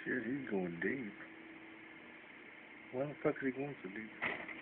Shit, he's going deep. Why the fuck is he going so deep?